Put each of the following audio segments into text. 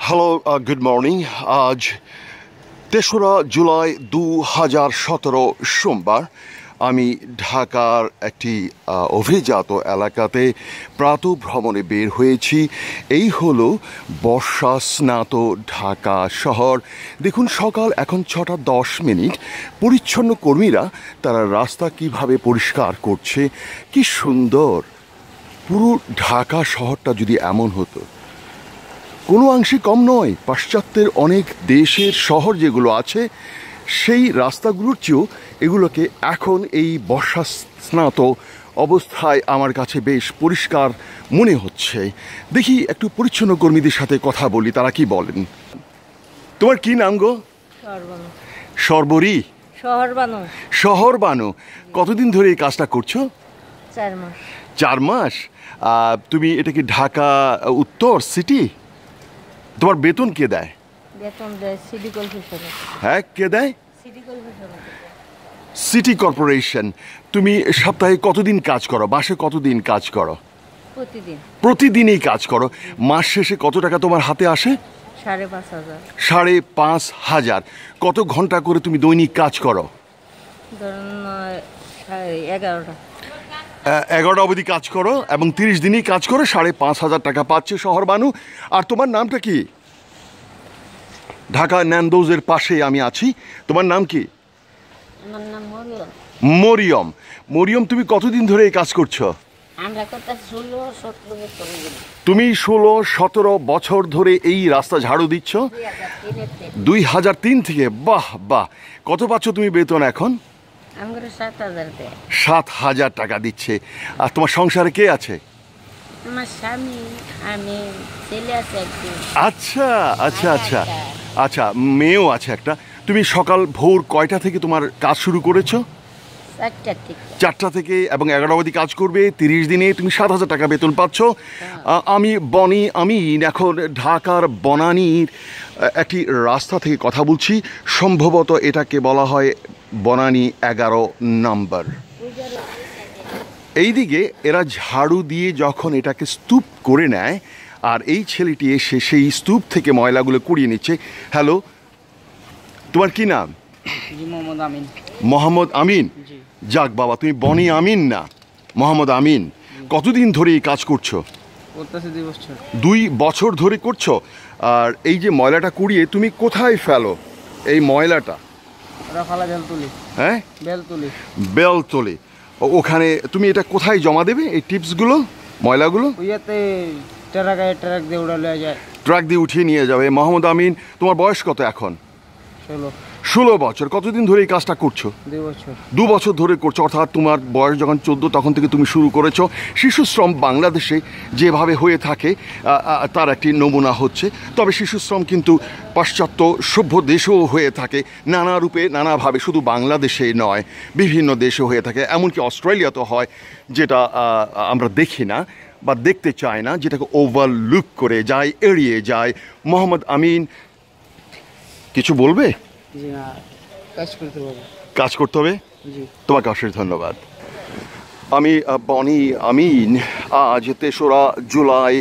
Hello, good morning. আজ ৩রা জুলাই ২০১৭ সোমবার। আমি ঢাকার একটি অভিজাত এলাকাতে প্রাতঃভ্রমণে বের হয়েছি। এই হলো বর্ষা স্নাত ঢাকা শহর। দেখুন, সকাল এখন ৬টা ১০ মিনিট। পরিচ্ছন্ন কর্মীরা তারা রাস্তা কিভাবে পরিষ্কার করছে। কি সুন্দর! পুরো ঢাকা শহরটা যদি এমন হতো, কোনো অংশে কম নয়। পাশ্চাত্যের অনেক দেশের শহর যেগুলো আছে সেই রাস্তাগুলোর চেয়েও এগুলোকে এখন এই বর্ষা স্নাত অবস্থায় আমার কাছে বেশ পরিষ্কার মনে হচ্ছে। দেখি একটু পরিচ্ছন্ন কর্মীদের সাথে কথা বলি, তারা কি বলেন। তোমার কি নাম গো? সর্বরী? শহর বানু। কতদিন ধরে এই কাজটা করছো? 4 মাস। 4 মাস? তুমি এটা কি ঢাকা উত্তর সিটি? তোমার বেতন কে দেয়? বেতন দেয় সিটি কর্পোরেশন। হ্যাঁ, কে দেয়? City corporation. City corporation. তুমি সপ্তাহে কতদিন কাজ করো? মাসে কতদিন কাজ করো? প্রতিদিন। প্রতিদিনই কাজ করো। মাস শেষে কত টাকা তোমার হাতে আসে? 5,500। 5,500। কত ঘন্টা করে তুমি দৈনিক কাজ করো? ধরুন 11টা। 11টা অবধি কাজ করো এবং 30 দিনই কাজ করো, 5,500 টাকা পাচ্ছে শহর বানু। আর তোমার নামটা কি? ঢাকা ন্যান্ডোজের পাশে আমি আছি। তোমার নাম কি? আমার নাম মরিয়ম। মরিয়ম। মরিয়ম, তুমি কতদিন ধরে এই কাজ করছো? আমরা কথা 16-17 বছর ধরে। তুমি 16-17 বছর ধরে এই রাস্তা ঝাড়ু দিচ্ছ? 2003 থেকে? বাহ বাহ। কত পাচ্ছ তুমি বেতন এখন? আমরা 7,000 টাকা। 7,000 টাকা দিচ্ছে। আর তোমার সংসারে কে আছে? আমার স্বামী, আমি, ছেলে আছে একজন। আচ্ছা আচ্ছা আচ্ছা আচ্ছা, মেয়েও আছে একটা। তুমি সকাল ভোর কয়টা থেকে তোমার কাজ শুরু করেছো? 4টা থেকে। 4টা থেকে এবং 11টা অবধি কাজ করবে। 30 দিনে তুমি 7,000 টাকা বেতন পাচ্ছ। আমি এখন ঢাকার বনানীর একটি রাস্তা থেকে কথা বলছি। সম্ভবত এটাকে বলা হয় বনানী 11 নম্বর। এইদিকে এরা ঝাড়ু দিয়ে যখন এটাকে স্তূপ করে নেয়, আর এই ছেলেটি এসে সেই স্তূপ থেকে ময়লাগুলো কুড়িয়ে নিচ্ছে। হ্যালো, তোমার কি নাম? মোহাম্মদ আমিন। মোহাম্মদ আমিন? যাক বাবা, তুমি বনি আমিন না, মোহাম্মদ আমিন। কতদিন ধরে এই কাজ করছো? 2 বছর। 2 বছর ধরে করছো। আর এই যে ময়লাটা কুড়িয়ে তুমি কোথায় ফেলো এই ময়লাটা? হ্যাঁ, বেলতলি। ওখানে তুমি এটা কোথায় জমা দেবে এই টিপসগুলো, ময়লাগুলো? ট্রাক দিয়ে উঠিয়ে নিয়ে যাবে। মোহাম্মদ আমিন, তোমার বয়স কত এখন? 16 বছর। কতদিন ধরে এই কাজটা করছো? 2 বছর। 2 বছর ধরে করছো, অর্থাৎ তোমার বয়স যখন 14 তখন থেকে তুমি শুরু করেছো। শিশু শ্রম বাংলাদেশে যেভাবে হয়ে থাকে তার একটি নমুনা হচ্ছে। তবে শিশু শ্রম কিন্তু পাশ্চাত্য সভ্য দেশেও হয়ে থাকে, নানা রূপে নানাভাবে, শুধু বাংলাদেশে নয়, বিভিন্ন দেশে হয়ে থাকে। এমনকি অস্ট্রেলিয়াতে হয়, যেটা আমরা দেখি না বা দেখতে চাই না, যেটাকে ওভারলুক করে যায়, এড়িয়ে যায়। মোহাম্মদ আমিন, কিছু বলবে? কাজ করতে হবে। তোমাকে অশেষ ধন্যবাদ। আমি বনি আমিন। আজ 3রা জুলাই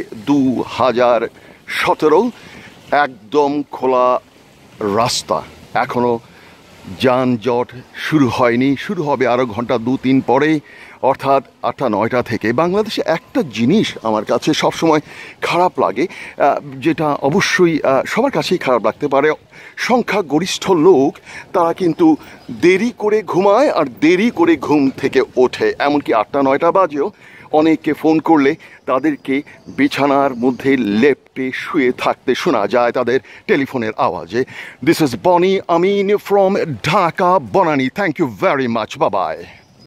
2017। একদম খোলা রাস্তা, এখনো যানজট শুরু হয়নি। শুরু হবে আরও ঘন্টা 2-3 পরে, অর্থাৎ 8টা-9টা থেকে। বাংলাদেশে একটা জিনিস আমার কাছে সবসময় খারাপ লাগে, যেটা অবশ্যই সবার কাছেই খারাপ লাগতে পারে। সংখ্যাগরিষ্ঠ লোক তারা কিন্তু দেরি করে ঘুমায় আর দেরি করে ঘুম থেকে ওঠে। এমনকি 8টা-9টা বাজেও অনেককে ফোন করলে তাদেরকে বিছানার মধ্যে লেপ্টে শুয়ে থাকতে শোনা যায় তাদের টেলিফোনের আওয়াজে। This is Boni Amin from Dhaka Banani. Thank you very much. Bye by.